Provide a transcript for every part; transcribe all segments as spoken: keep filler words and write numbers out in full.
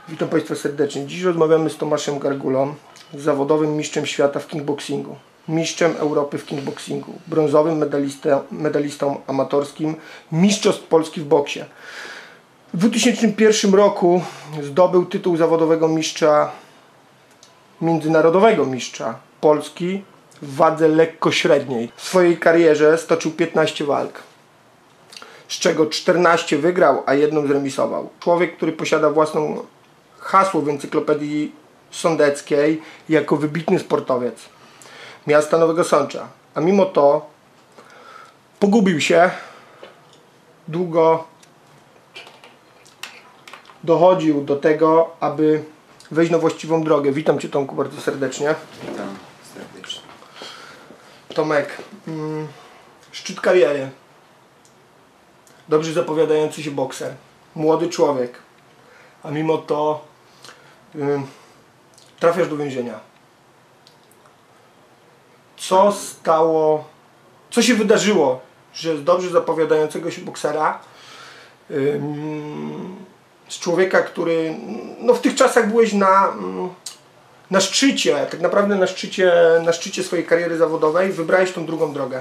Witam Państwa serdecznie. Dziś rozmawiamy z Tomaszem Gargulą, zawodowym mistrzem świata w kickboxingu, mistrzem Europy w kickboxingu, brązowym medalistą, medalistą amatorskim, mistrzostw Polski w boksie. W dwa tysiące pierwszym roku zdobył tytuł zawodowego mistrza, międzynarodowego mistrza Polski w wadze lekko-średniej. W swojej karierze stoczył piętnaście walk, z czego czternaście wygrał, a jedną zremisował. Człowiek, który posiada własną hasło w encyklopedii sądeckiej jako wybitny sportowiec miasta Nowego Sącza, a mimo to pogubił się, długo dochodził do tego, aby wejść na właściwą drogę. Witam Cię, Tomku, bardzo serdecznie. Witam serdecznie. Tomek, mm, szczyt kariery, dobrze zapowiadający się bokser, młody człowiek, a mimo to y, trafiasz do więzienia. Co stało, co się wydarzyło, że z dobrze zapowiadającego się boksera, y, z człowieka, który no, w tych czasach byłeś na, na szczycie, tak naprawdę na szczycie, na szczycie swojej kariery zawodowej, wybrałeś tą drugą drogę?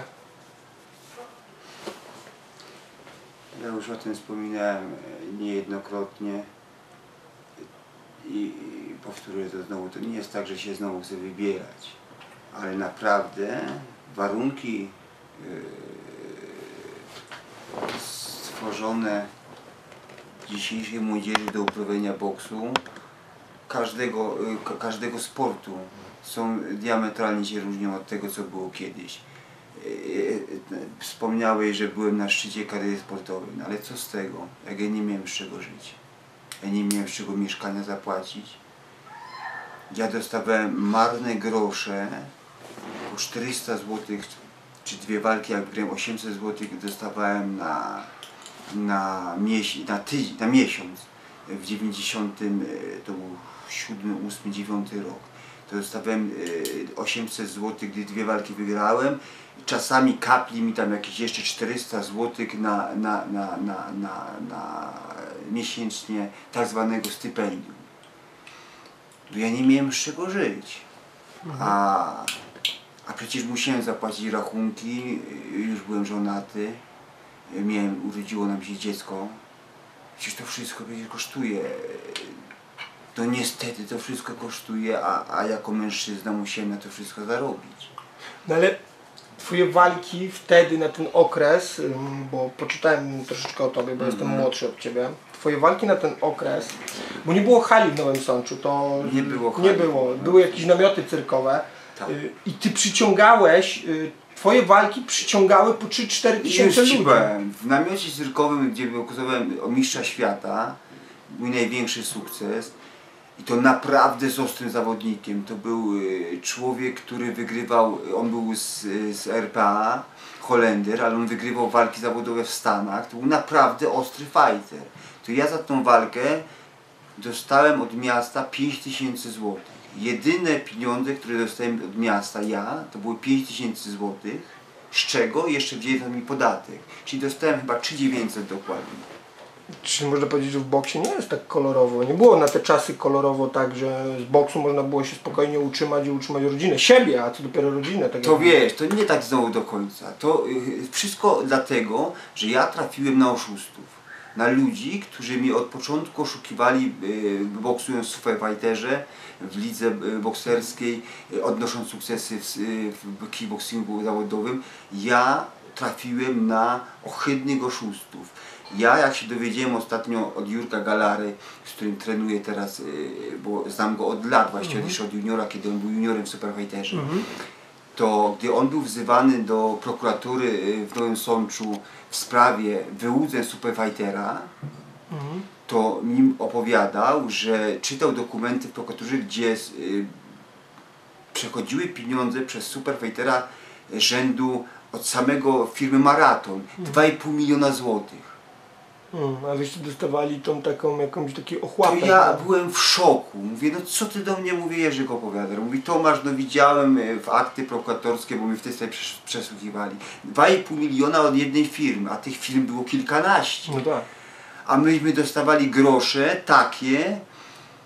Ja już o tym wspominałem niejednokrotnie i, i powtórzę to znowu. To nie jest tak, że się znowu chcę wybierać, ale naprawdę warunki yy, stworzone dzisiejszej młodzieży do uprawiania boksu, każdego, yy, każdego sportu są diametralnie się różnią od tego, co było kiedyś. Wspomniałeś, że byłem na szczycie kariery sportowej, no ale co z tego, jak ja nie miałem z czego żyć, ja nie miałem z czego mieszkania zapłacić, ja dostawałem marne grosze, po czterysta złotych, czy dwie walki, jak byłem osiemset złotych dostawałem na, na, mies na, tydzień, na miesiąc, w dziewięćdziesiątym, to był siódmy, ósmy, dziewiąty rok, to dostawałem osiemset złotych, gdy dwie walki wygrałem. Czasami kapli mi tam jakieś jeszcze czterysta złotych na, na, na, na, na, na miesięcznie tak zwanego stypendium. Ja nie miałem z czego żyć. A, a przecież musiałem zapłacić rachunki, już byłem żonaty, miałem, urodziło nam się dziecko. Przecież to wszystko przecież kosztuje. To niestety to wszystko kosztuje, a, a jako mężczyzna musiałem na to wszystko zarobić. No ale Twoje walki wtedy, na ten okres, bo poczytałem troszeczkę o Tobie, bo mm-hmm. jestem młodszy od Ciebie. Twoje walki na ten okres, bo nie było hali w Nowym Sączu, to nie było hali. Nie było. Były jakieś namioty cyrkowe, tak. I Ty przyciągałeś, Twoje walki przyciągały po trzy cztery tysiące ludzi. Byłem w namiocie cyrkowym, gdzie pokazywałem o mistrza świata, mój największy sukces. I to naprawdę z ostrym zawodnikiem. To był człowiek, który wygrywał, on był z, z R P A, Holender, ale on wygrywał walki zawodowe w Stanach. To był naprawdę ostry fighter. To ja za tą walkę dostałem od miasta pięć tysięcy złotych. Jedyne pieniądze, które dostałem od miasta ja, to były pięć tysięcy złotych, z czego jeszcze wzięto mi podatek. Czyli dostałem chyba trzy tysiące dziewięćset dokładnie. Czy można powiedzieć, że w boksie nie jest tak kolorowo? Nie było na te czasy kolorowo tak, że z boksu można było się spokojnie utrzymać i utrzymać rodzinę, siebie, a co dopiero rodzinę. Tak to wiesz, to nie tak znowu do końca. To yy, wszystko dlatego, że ja trafiłem na oszustów. Na ludzi, którzy mnie od początku oszukiwali, yy, boksując w superfighterze, w lidze yy, bokserskiej, yy, odnosząc sukcesy w, yy, w kickboxingu zawodowym. Ja trafiłem na ohydnych oszustów. Ja, jak się dowiedziałem ostatnio od Jurka Galary, z którym trenuję teraz, bo znam go od lat, właściwie mm-hmm. jeszcze od juniora, kiedy on był juniorem w Superfighterze, mm-hmm. to gdy on był wzywany do prokuratury w Nowym Sączu w sprawie wyłudzeń Superfightera, mm-hmm. to mi opowiadał, że czytał dokumenty w prokuraturze, gdzie y, przechodziły pieniądze przez Superfightera rzędu od samego firmy Maraton, mm-hmm. dwa i pół miliona złotych. Hmm, a wyście dostawali tą taką jakąś taki ochłapę. To ja byłem w szoku. Mówię, no co ty do mnie, mówię, Jerzyk opowiada. Mówi, Tomasz, no widziałem w akty prokuratorskie, bo mi w tej sprawie przesłuchiwali. dwa i pół miliona od jednej firmy, a tych firm było kilkanaście. No tak. A myśmy dostawali grosze takie,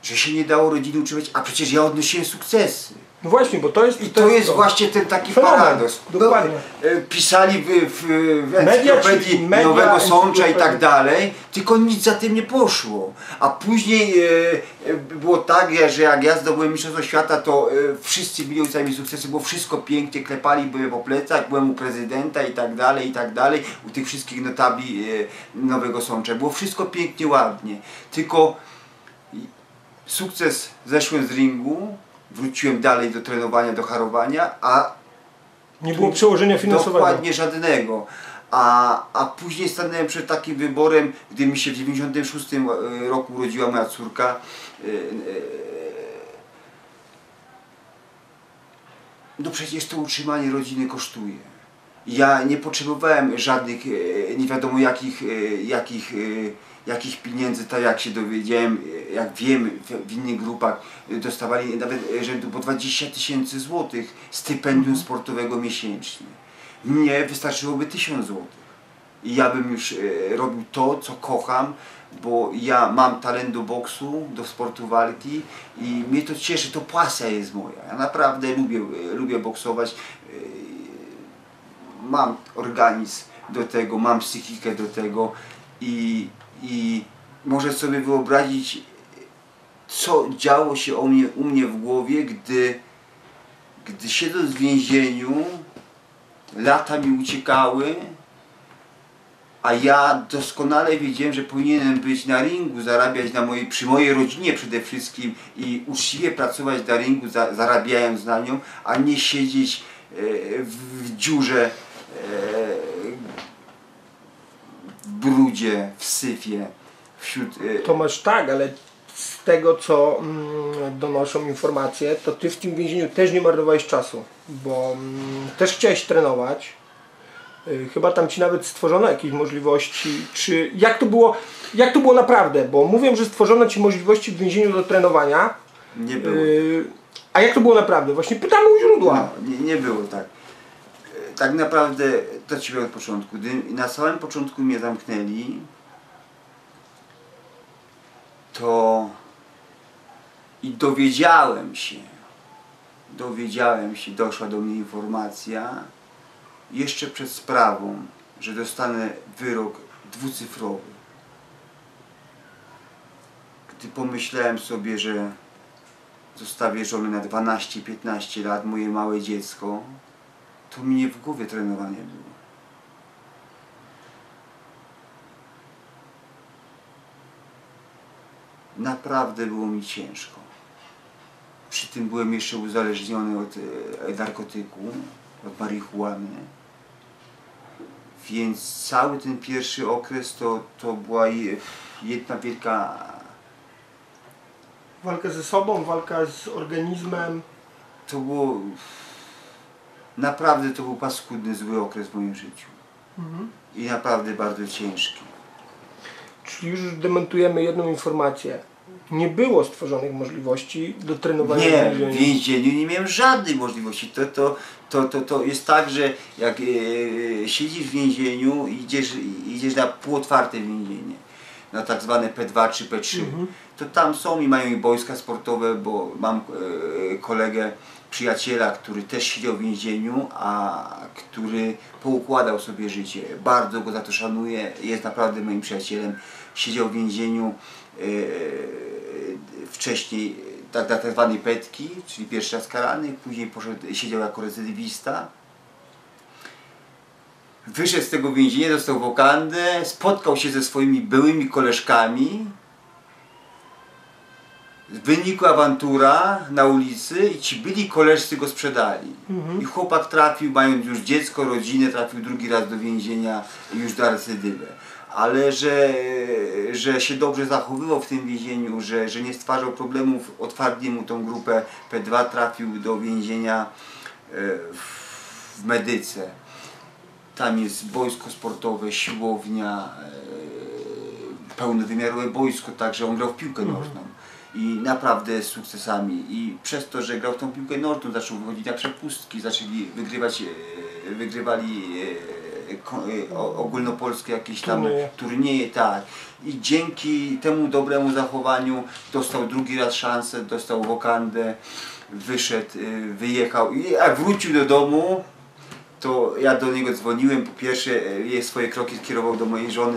że się nie dało rodziny utrzymać, a przecież ja odnosiłem sukcesy. No właśnie, bo to jest... I to jest to. właśnie ten taki Fenomen. paradoks. Dokładnie. E, Pisali w, w, w Media, encyklopedii czy- media, Nowego Sącza i tak encyklopedii. dalej, tylko nic za tym nie poszło. A później e, e, było tak, że jak ja zdobyłem Mistrzostwo Świata, to e, wszyscy byli ojcami sukcesu, było wszystko pięknie, klepali były po plecach, byłem u prezydenta i tak dalej, i tak dalej, u tych wszystkich notabli e, Nowego Sącza. Było wszystko pięknie, ładnie. Tylko sukces, zeszłem z ringu, wróciłem dalej do trenowania, do harowania, a Nie było przełożenia finansowego. dokładnie żadnego. A, a później stanąłem przed takim wyborem, gdy mi się w dziewięćdziesiątym szóstym roku urodziła moja córka. No przecież to utrzymanie rodziny kosztuje. Ja nie potrzebowałem żadnych, nie wiadomo jakich, jakich, jakich pieniędzy, tak jak się dowiedziałem, jak wiem, w, w innych grupach dostawali nawet rzędu po dwadzieścia tysięcy złotych stypendium sportowego miesięcznie. Mnie wystarczyłoby tysiąc złotych. I ja bym już robił to, co kocham, bo ja mam talent do boksu, do sportu walki i mnie to cieszy, to pasja jest moja. Ja naprawdę lubię, lubię boksować. Mam organizm do tego, mam psychikę do tego i, i możesz sobie wyobrazić, co działo się u mnie, u mnie w głowie, gdy, gdy siedząc w więzieniu, lata mi uciekały, a ja doskonale wiedziałem, że powinienem być na ringu, zarabiać na mojej, przy mojej rodzinie przede wszystkim i uczciwie pracować na ringu, za, zarabiając na nią, a nie siedzieć e, w dziurze, e, w brudzie, w syfie, wśród... E, Tomasz, tak, ale z tego, co mm, donoszą informacje, to ty w tym więzieniu też nie marnowałeś czasu, bo mm, też chciałeś trenować. Y, chyba tam ci nawet stworzono jakieś możliwości, czy jak to było, jak to było naprawdę, bo mówią, że stworzono ci możliwości w więzieniu do trenowania. nie było. Y, a jak to było naprawdę? Właśnie pytamy u źródła. No, nie, nie było tak. Tak naprawdę, to ci powiem od początku. Gdy na samym początku mnie zamknęli, to i dowiedziałem się, dowiedziałem się, doszła do mnie informacja jeszcze przed sprawą, że dostanę wyrok dwucyfrowy. Gdy pomyślałem sobie, że zostawię żonę na dwanaście piętnaście lat, moje małe dziecko, to mi nie w głowie trenowanie było. Naprawdę było mi ciężko. Przy tym byłem jeszcze uzależniony od e, narkotyku, od marihuany. Więc cały ten pierwszy okres to, to była je- jedna wielka... Walka ze sobą, walka z organizmem. To było... Naprawdę to był paskudny, zły okres w moim życiu. Mhm. I naprawdę bardzo ciężki. Czyli już dementujemy jedną informację. Nie było stworzonych możliwości do trenowania Nie, w w więzieniu. więzieniu nie miałem żadnej możliwości. To, to, to, to, to jest tak, że jak e, siedzisz w więzieniu i idziesz, idziesz na półotwarte więzienie, na tak zwane P dwa czy P trzy, Mhm. to tam są i mają i boiska sportowe, bo mam e, kolegę, przyjaciela, który też siedział w więzieniu, a który poukładał sobie życie. Bardzo go za to szanuję, jest naprawdę moim przyjacielem. Siedział w więzieniu e, wcześniej tak, tak zwanej petki, czyli pierwszy raz karany, później poszedł, siedział jako recydywista. Wyszedł z tego więzienia, dostał wokandę, spotkał się ze swoimi byłymi koleżkami. Wynikła awantura na ulicy i ci byli koleżcy go sprzedali. Mhm. I chłopak trafił, mając już dziecko, rodzinę, trafił drugi raz do więzienia już na recydywę. Ale że, że się dobrze zachowywał w tym więzieniu, że, że nie stwarzał problemów, otwarli mu tą grupę P dwa, trafił do więzienia w Medyce. Tam jest boisko sportowe, siłownia, pełnowymiarowe boisko, także on grał w piłkę nożną. I naprawdę z sukcesami. I przez to, że grał w tą piłkę nożną, zaczął wychodzić na przepustki, zaczęli wygrywać, wygrywali ogólnopolskie jakieś tam Turnieje. turnieje, tak. I dzięki temu dobremu zachowaniu dostał drugi raz szansę, dostał wokandę, wyszedł, wyjechał i jak wrócił do domu, to ja do niego dzwoniłem, po pierwsze je swoje kroki skierował do mojej żony,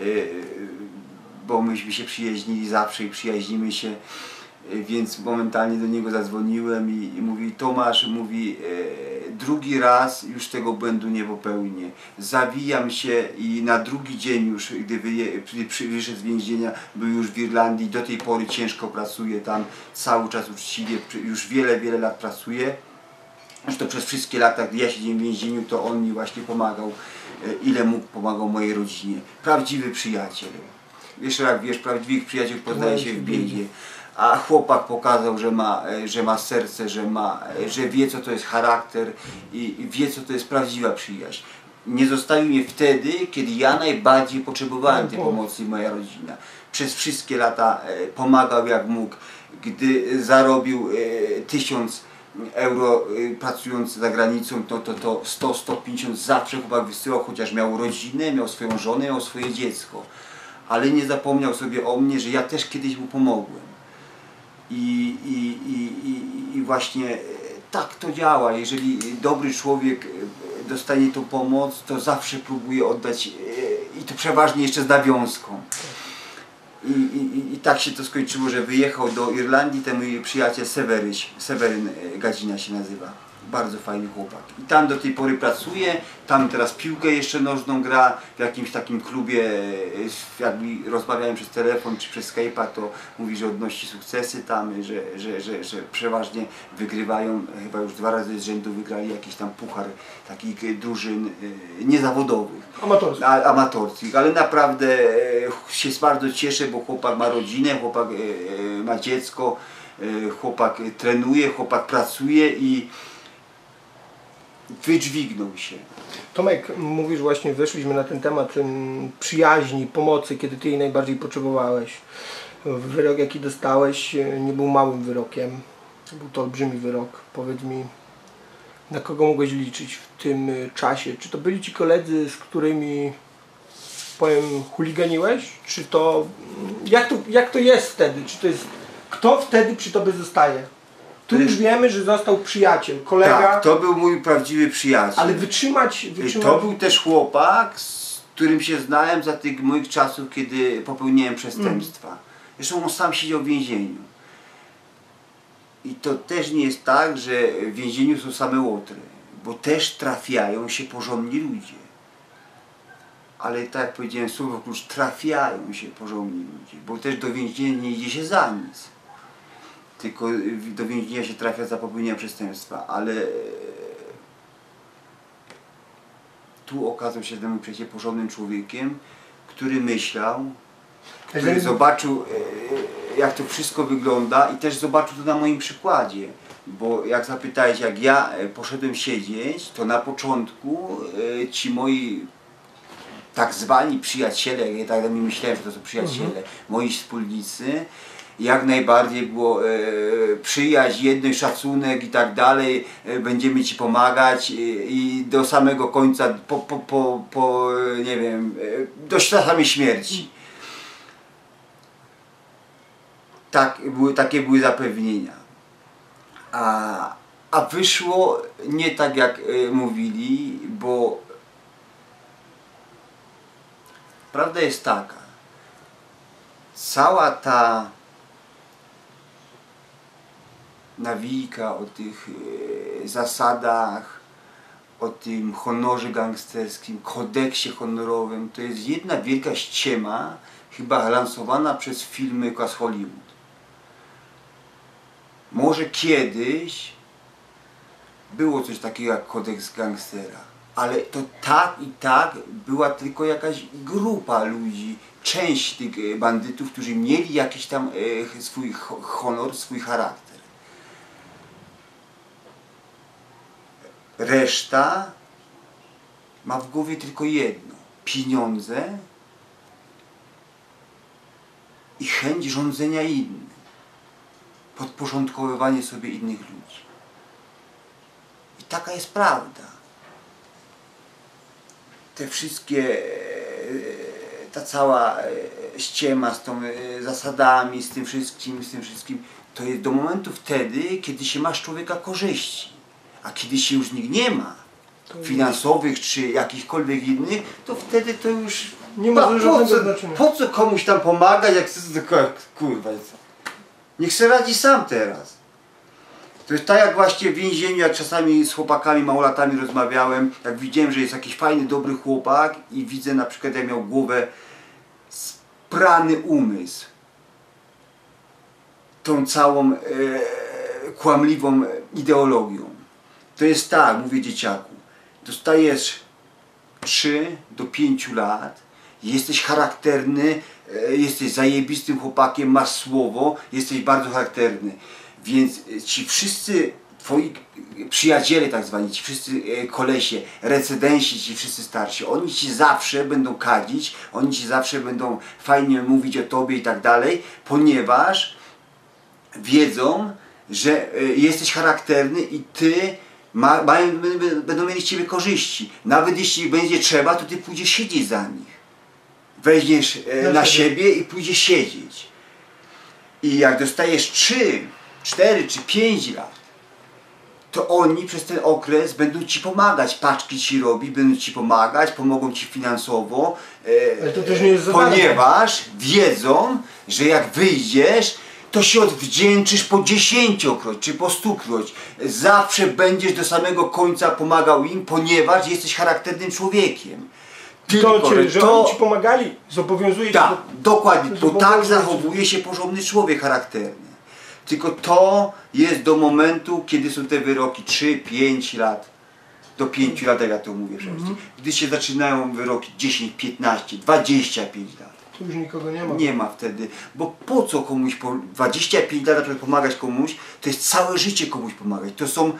bo myśmy się przyjaźnili zawsze i przyjaźnimy się, więc momentalnie do niego zadzwoniłem i, i mówi: Tomasz, mówi, e, drugi raz już tego błędu nie popełnię. Zawijam się i na drugi dzień już, gdy, wyje, gdy wyszedł z więzienia, był już w Irlandii, do tej pory ciężko pracuje tam, cały czas uczciwie, już wiele, wiele lat pracuje. Zresztą przez wszystkie lata, gdy ja siedziałem w więzieniu, to on mi właśnie pomagał, e, ile mógł, pomagał mojej rodzinie. Prawdziwy przyjaciel. Jeszcze jak wiesz, prawdziwych przyjaciół poznaje się w biedzie. A chłopak pokazał, że ma, że ma serce, że, ma, że wie, co to jest charakter i wie, co to jest prawdziwa przyjaźń. Nie zostawił mnie wtedy, kiedy ja najbardziej potrzebowałem tej pomocy, moja rodzina. Przez wszystkie lata pomagał jak mógł. Gdy zarobił tysiąc euro pracując za granicą, to, to, to sto, sto pięćdziesiąt zawsze chłopak wysyłał, chociaż miał rodzinę, miał swoją żonę, miał swoje dziecko. Ale nie zapomniał sobie o mnie, że ja też kiedyś mu pomogłem. I, i, i, i, i właśnie tak to działa. Jeżeli dobry człowiek dostanie tą pomoc, to zawsze próbuje oddać i to przeważnie jeszcze z nawiązką. I, i, i tak się to skończyło, że wyjechał do Irlandii ten mój przyjaciel Seweryś, Seweryn Gadzina się nazywa. Bardzo fajny chłopak. I tam do tej pory pracuje, tam teraz piłkę jeszcze nożną gra w jakimś takim klubie. Jak mi rozmawiałem przez telefon czy przez Skype'a, to mówi, że odnosi sukcesy tam, że, że, że, że przeważnie wygrywają, chyba już dwa razy z rzędu wygrali jakiś tam puchar takich drużyn niezawodowych. Amatorskich. A, amatorskich, ale naprawdę się bardzo cieszę, bo chłopak ma rodzinę, chłopak ma dziecko, chłopak trenuje, chłopak pracuje i wydźwignął się. Tomek, mówisz właśnie, weszliśmy na ten temat um, przyjaźni, pomocy, kiedy Ty jej najbardziej potrzebowałeś. Wyrok, jaki dostałeś, nie był małym wyrokiem. Był to olbrzymi wyrok. Powiedz mi, na kogo mogłeś liczyć w tym czasie? Czy to byli Ci koledzy, z którymi, powiem, chuliganiłeś? Czy to... Jak to, jak to jest wtedy? Czy to jest... Kto wtedy przy Tobie zostaje? Tu już wiemy, że został przyjaciel, kolega. Tak, to był mój prawdziwy przyjaciel. Ale wytrzymać, wytrzymać... To był też chłopak, z którym się znałem za tych moich czasów, kiedy popełniłem przestępstwa. Mm. Zresztą on sam siedział w więzieniu. I to też nie jest tak, że w więzieniu są same łotry, bo też trafiają się porządni ludzie. Ale tak jak powiedziałem, słowo klucz, trafiają się porządni ludzie, bo też do więzienia nie idzie się za nic. Tylko do więzienia się trafia za popełnienie przestępstwa, ale tu okazał się temu przecież porządnym człowiekiem, który myślał, który zobaczył, jak to wszystko wygląda i też zobaczył to na moim przykładzie. Bo jak zapytałeś, jak ja poszedłem siedzieć, to na początku ci moi tak zwani przyjaciele, ja tak mi myślałem, że to są przyjaciele, mhm. moi wspólnicy, jak najbardziej było e, przyjaźń, jedność, szacunek i tak dalej, e, będziemy Ci pomagać e, i do samego końca, po, po, po, po nie wiem, e, do samej śmierci. Tak, były, takie były zapewnienia. A, a wyszło nie tak jak e, mówili, bo prawda jest taka, cała ta nawijka o tych e, zasadach, o tym honorze gangsterskim, kodeksie honorowym, to jest jedna wielka ściema, chyba lansowana przez filmy z Hollywood. Może kiedyś było coś takiego jak kodeks gangstera, ale to tak i tak była tylko jakaś grupa ludzi, część tych bandytów, którzy mieli jakiś tam e, swój honor, swój charakter. Reszta ma w głowie tylko jedno: pieniądze i chęć rządzenia innym, podporządkowywanie sobie innych ludzi. I taka jest prawda. te wszystkie, ta cała ściema z tą zasadami, z tym wszystkim, z tym wszystkim, to jest do momentu wtedy, kiedy się masz człowieka korzyści. A kiedy się już nikt nie ma, finansowych czy jakichkolwiek innych, to wtedy to już nie ma po, żadnego co, znaczenia. po co komuś tam pomagać, jak kurwa, niech se radzi sam teraz. To jest tak jak właśnie w więzieniu, jak czasami z chłopakami, małolatami rozmawiałem, jak widziałem, że jest jakiś fajny, dobry chłopak i widzę na przykład, jak miał głowę sprany umysł tą całą e, kłamliwą ideologią. To jest tak, mówię dzieciaku, dostajesz trzy do pięciu lat, jesteś charakterny, e, jesteś zajebistym chłopakiem, masz słowo, jesteś bardzo charakterny. Więc ci wszyscy twoi przyjaciele tak zwani, ci wszyscy kolesie, recydensi, ci wszyscy starsi, oni ci zawsze będą kadzić, oni ci zawsze będą fajnie mówić o tobie i tak dalej, ponieważ wiedzą, że jesteś charakterny i ty ma, mają, będą mieli z ciebie korzyści. Nawet jeśli będzie trzeba, to ty pójdziesz siedzieć za nich. Weźmiesz na siebie i pójdziesz siedzieć. I jak dostajesz trzy, cztery czy pięć lat, to oni przez ten okres będą ci pomagać, paczki ci robi, będą ci pomagać, pomogą ci finansowo, Ale to też nie jest ponieważ wiedzą, że jak wyjdziesz, to się odwdzięczysz po dziesięciokroć czy po stukroć. Zawsze będziesz do samego końca pomagał im, ponieważ jesteś charakternym człowiekiem. Tylko, to, czy, że to, oni ci pomagali, zobowiązuje cię tak, do... dokładnie, to tak zachowuje się porządny człowiek charakterny. Tylko to jest do momentu, kiedy są te wyroki trzy, pięć lat, do pięciu lat, jak ja to mówię wcześniej. Mm-hmm. Gdy się zaczynają wyroki dziesięć, piętnaście, dwadzieścia pięć lat. Tu już nikogo nie ma. Nie ma wtedy, bo po co komuś, po dwadzieścia pięć lat na przykład pomagać komuś, to jest całe życie komuś pomagać. To są,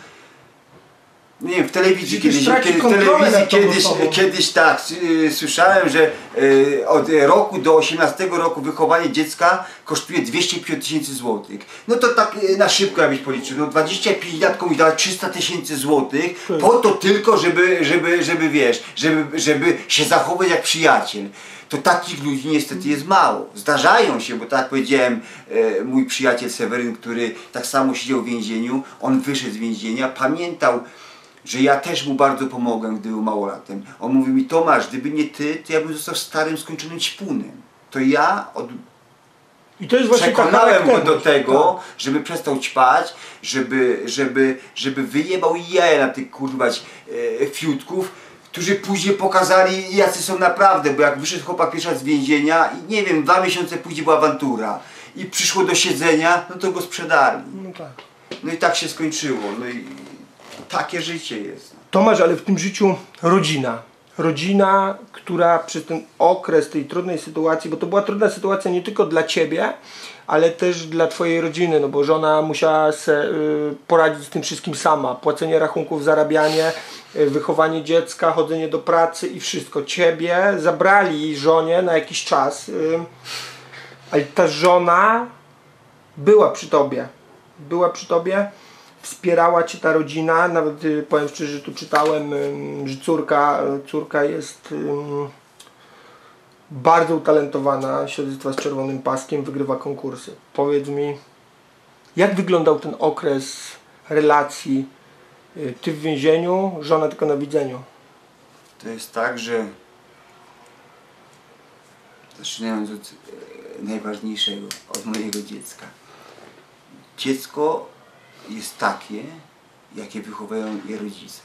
nie wiem, w telewizji kiedyś, kiedy, w telewizji kiedyś, kiedyś tak, y, słyszałem, że y, od roku do osiemnastego roku wychowanie dziecka kosztuje dwieście pięćdziesiąt tysięcy złotych. No to tak y, na szybko jakbyś policzył, no dwadzieścia pięć lat komuś dawać trzysta tysięcy złotych, po to tylko, żeby, żeby, żeby wiesz, żeby, żeby się zachować jak przyjaciel. To takich ludzi niestety jest mało. Zdarzają się, bo tak jak powiedziałem, e, mój przyjaciel Seweryn, który tak samo siedział w więzieniu, on wyszedł z więzienia, pamiętał, że ja też mu bardzo pomogłem, gdy był małolatem. On mówi mi: Tomasz, gdyby nie ty, to ja bym został starym, skończonym ćpunem. To ja od... I to jest właśnie przekonałem go do tego, tak, żeby przestał ćpać, żeby, żeby, żeby wyjebał jaja na tych kurwać e, fiutków, którzy później pokazali, jacy są naprawdę, bo jak wyszedł chłopak pierwszy raz z więzienia i nie wiem, dwa miesiące później była awantura i przyszło do siedzenia, no to go sprzedali. No tak. No i tak się skończyło, no i takie życie jest. Tomasz, ale w tym życiu rodzina. Rodzina, która przez ten okres tej trudnej sytuacji, bo to była trudna sytuacja nie tylko dla ciebie, ale też dla twojej rodziny, no bo żona musiała se y, poradzić z tym wszystkim sama. Płacenie rachunków, zarabianie, y, wychowanie dziecka, chodzenie do pracy i wszystko. Ciebie zabrali żonie na jakiś czas, y, ale ta żona była przy tobie. Była przy tobie, wspierała cię ta rodzina, nawet y, powiem szczerze, że tu czytałem, y, że córka, córka jest... Y, bardzo utalentowana, świadectwa z czerwonym paskiem, wygrywa konkursy. Powiedz mi, jak wyglądał ten okres relacji, ty w więzieniu, żona tylko na widzeniu? To jest tak, że zaczynając od e, najważniejszego, od mojego dziecka. Dziecko jest takie, jakie wychowują je rodzice.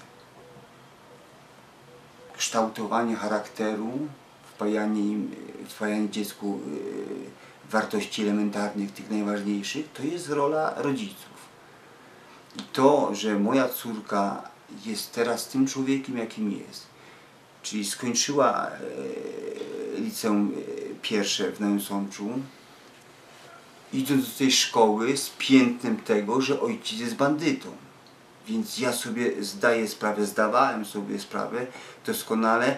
Kształtowanie charakteru, wpajanie, im, wpajanie dziecku y, wartości elementarnych, tych najważniejszych, to jest rola rodziców. I to, że moja córka jest teraz tym człowiekiem, jakim jest, czyli skończyła y, liceum y, pierwsze w Nowym Sączu, idąc do tej szkoły z piętnem tego, że ojciec jest bandytą. Więc ja sobie zdaję sprawę, zdawałem sobie sprawę doskonale,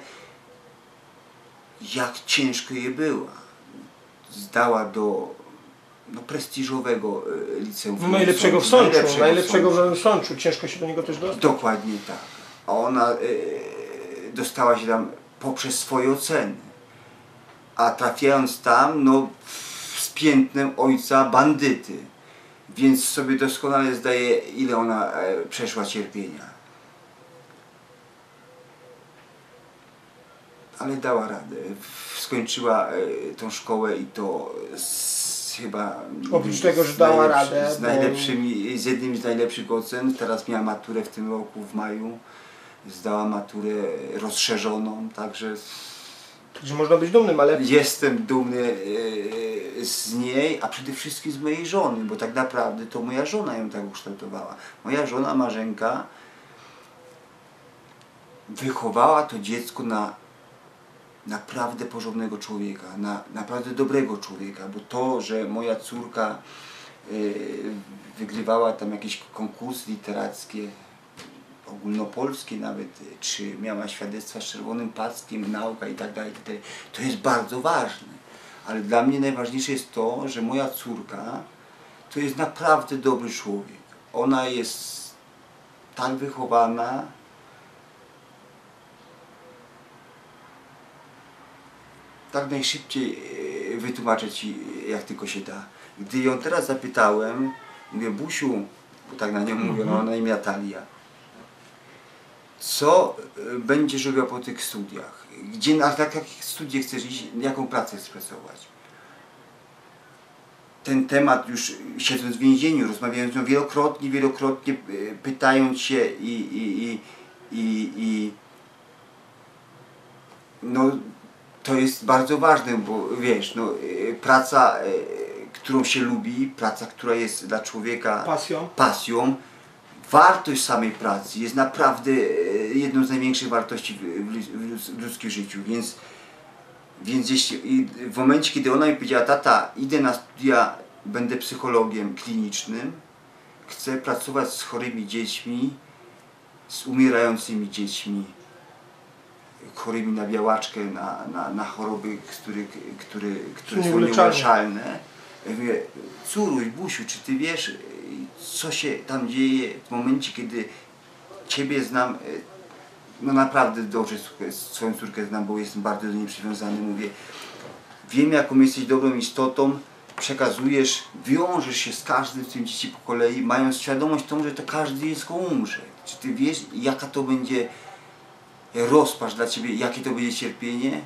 jak ciężko jej było. Zdała do no, prestiżowego e, liceum. No, najlepszego w Sączu, najlepszego, najlepszego w Nowym Sączu. Ciężko się do niego też dostać. Dokładnie tak. A ona e, dostała się tam poprzez swoje oceny. A trafiając tam, no z piętnem ojca bandyty. Więc sobie doskonale zdaje, ile ona e, przeszła cierpienia. Ale dała radę. Skończyła e, tą szkołę i to z, chyba... Oprócz z, tego, że dała najlepszy, radę, Z, bo- najlepszymi, z jednym z najlepszych ocen. Teraz miała maturę w tym roku, w maju. Zdała maturę rozszerzoną, także... Że można być dumnym, ale Jestem dumny e, z niej, a przede wszystkim z mojej żony, bo tak naprawdę to moja żona ją tak ukształtowała. Moja żona Marzenka wychowała to dziecko na naprawdę porządnego człowieka, na naprawdę dobrego człowieka, bo to, że moja córka e, wygrywała tam jakieś konkursy literackie, ogólnopolskie nawet, czy miała świadectwa z czerwonym paskiem, nauka i tak dalej, to jest bardzo ważne. Ale dla mnie najważniejsze jest to, że moja córka to jest naprawdę dobry człowiek. Ona jest tak wychowana, tak najszybciej e, wytłumaczę Ci, jak tylko się da. Gdy ją teraz zapytałem, mówię, Busiu, bo tak na nią mówię, no, ona na imię Natalia, co e, będziesz robiła po tych studiach? Gdzie, na, na jakich studiach chcesz iść, jaką pracę chcesz pracować? Ten temat już siedząc w więzieniu, rozmawiając z nią wielokrotnie, wielokrotnie e, pytając się i, i, i, i, i no to jest bardzo ważne, bo wiesz, no, e, praca, e, którą się lubi, praca, która jest dla człowieka pasją. pasją, wartość samej pracy jest naprawdę e, jedną z największych wartości w, w, w ludzkim życiu, więc, więc jeśli, i w momencie, kiedy ona mi powiedziała, tata, idę na studia, będę psychologiem klinicznym, chcę pracować z chorymi dziećmi, z umierającymi dziećmi, chorymi na białaczkę, na, na, na choroby, z których, które, które są Nieuleczalne. nieuleczalne. Ja mówię, córuś, Busiu, czy ty wiesz, co się tam dzieje w momencie, kiedy Ciebie znam, no naprawdę dobrze swoją córkę znam, bo jestem bardzo do niej przywiązany, mówię, wiem, jaką jesteś dobrą istotą, przekazujesz, wiążesz się z każdym z tym dzieci po kolei, mając świadomość tą, że to każdy dziecko umrze. Czy ty wiesz, jaka to będzie rozpacz dla Ciebie, jakie to będzie cierpienie?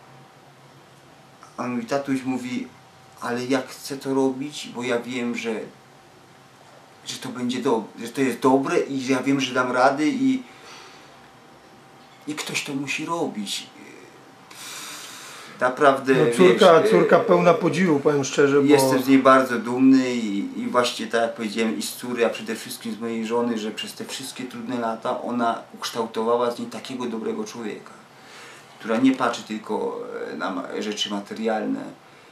A mój tatuś mówi, ale ja chcę to robić, bo ja wiem, że, że to będzie dobre, że to jest dobre i że ja wiem, że dam rady i, i ktoś to musi robić. Naprawdę, no, córka, wiesz, córka pełna podziwu, powiem szczerze, bo jestem z niej bardzo dumny i, i właśnie tak jak powiedziałem, i z córy, a przede wszystkim z mojej żony, że przez te wszystkie trudne lata ona ukształtowała z niej takiego dobrego człowieka, która nie patrzy tylko na ma- rzeczy materialne,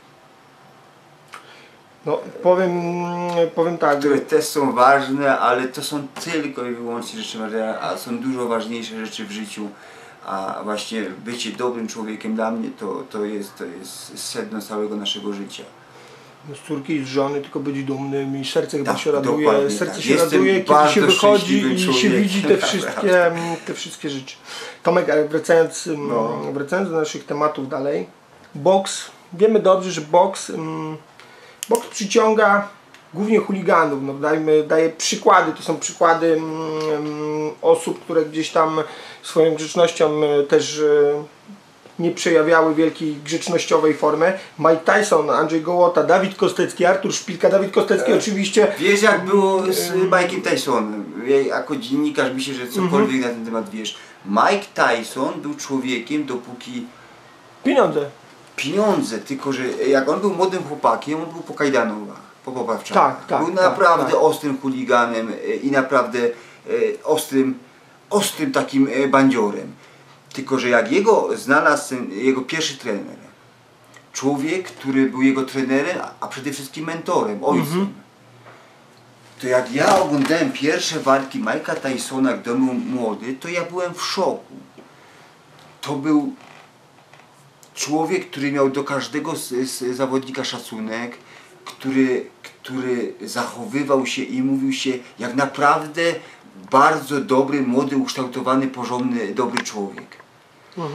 no, powiem, powiem tak, które też są ważne, ale to są tylko i wyłącznie rzeczy materialne, a są dużo ważniejsze rzeczy w życiu. A właśnie bycie dobrym człowiekiem dla mnie to, to, jest, to jest sedno całego naszego życia. no, z córki i z żony tylko być dumnym i serce chyba Tak, się raduje, dokładnie serce tak. się Jestem raduje, kiedy bardzo się wychodzi szczęśliwym i się człowiekiem, widzi te naprawdę. wszystkie, te wszystkie rzeczy. Tomek, ale wracając, mm, No. wracając do naszych tematów dalej, boks, wiemy dobrze, że boks, mm, boks przyciąga głównie chuliganów, no, dajmy, daje przykłady, to są przykłady mm, osób, które gdzieś tam swoją grzecznością y, też y, nie przejawiały wielkiej grzecznościowej formy. Mike Tyson, Andrzej Gołota, Dawid Kostecki, Artur Szpilka. Dawid Kostecki E, oczywiście... Wiesz, jak było z Mike'em Tysonem? Ja jako dziennikarz myślę, że cokolwiek Mhm. na ten temat wiesz. Mike Tyson był człowiekiem, dopóki Pieniądze. pieniądze, tylko że jak on był młodym chłopakiem, on był po kajdanowach, po poprawczakach. Tak, tak, Był tak, naprawdę tak. ostrym chuliganem e, i naprawdę e, ostrym, ostrym takim e, bandziorem. Tylko że jak jego znalazł ten, jego pierwszy trener, człowiek, który był jego trenerem, a przede wszystkim mentorem, ojcem, Mhm. to jak ja oglądałem pierwsze walki Mike'a Tysona, gdy on był młody, to ja byłem w szoku. To był człowiek, który miał do każdego z, z zawodnika szacunek, który, który zachowywał się i mówił się jak naprawdę bardzo dobry, młody, ukształtowany, porządny, dobry człowiek. Mhm.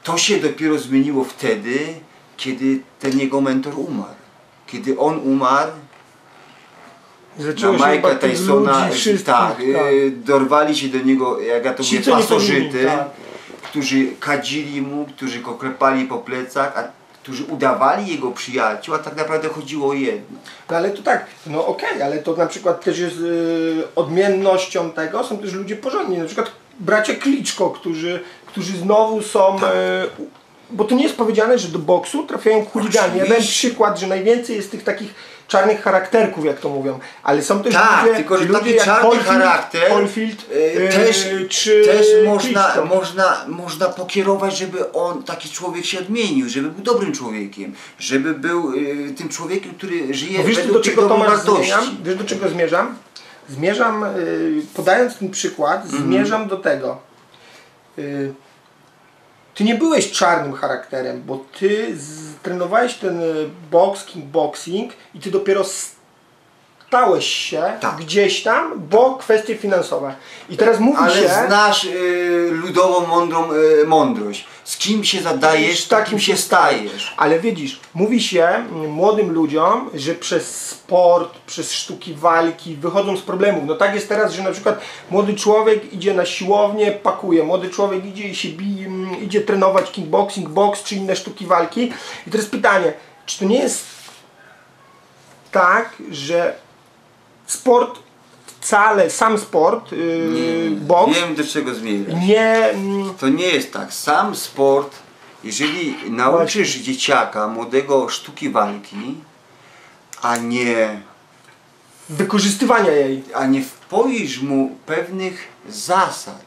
To się dopiero zmieniło wtedy, kiedy ten jego mentor umarł. Kiedy on umarł, Zaczęło na się Mike'a chyba tych Tysona, ludzi, wszystkich, tak, tak. y, dorwali się do niego, jak ja to Ci, mówię, co nie pasożyty, powinni, tak. którzy kadzili mu, którzy go klepali po plecach, a którzy udawali jego przyjaciół, a tak naprawdę chodziło o jedno. No ale to tak, no okej, ale to na przykład też jest y, odmiennością tego, są też ludzie porządni, na przykład bracia Kliczko, którzy, którzy znowu są, Tak. y, bo to nie jest powiedziane, że do boksu trafiają chuligani. Ja dałem Oczywiście. przykład, że najwięcej jest tych takich czarnych charakterków, jak to mówią, ale są też Tak, ludzie, tylko że ludzie taki jak czarny Holyfield, charakter Holyfield, y, y, też, czy też można, Kliczko. można, można pokierować, żeby on, taki człowiek się odmienił, żeby był dobrym człowiekiem, żeby był y, tym człowiekiem, który żyje No wiesz, do według tych czego dobrych Tomasz wartości. zmierzam? Wiesz, do czego zmierzam? Zmierzam, y, podając ten przykład, Mhm. zmierzam do tego. Y, ty nie byłeś czarnym charakterem, bo ty z, trenowałeś ten y, boks, kickboxing i ty dopiero stałeś się Tak. gdzieś tam, bo kwestie finansowe. I teraz mówi Ale się... znasz y, ludową, mądrą y, mądrość. Z kim się zadajesz, Z takim się stajesz. Ale widzisz, mówi się mm, młodym ludziom, że przez sport, przez sztuki walki wychodzą z problemów. No tak jest teraz, że na przykład młody człowiek idzie na siłownię, pakuje. Młody człowiek idzie i się bije, mm, idzie trenować kickboxing, boks czy inne sztuki walki. I teraz pytanie, czy to nie jest tak, że sport wcale, sam sport, yy, boks, Wiem, do czego zmierzasz. nie... mm, To nie jest tak. Sam sport, jeżeli nauczysz dzieciaka, młodego sztuki walki, a nie, wykorzystywania jej. a nie wpoisz mu pewnych zasad,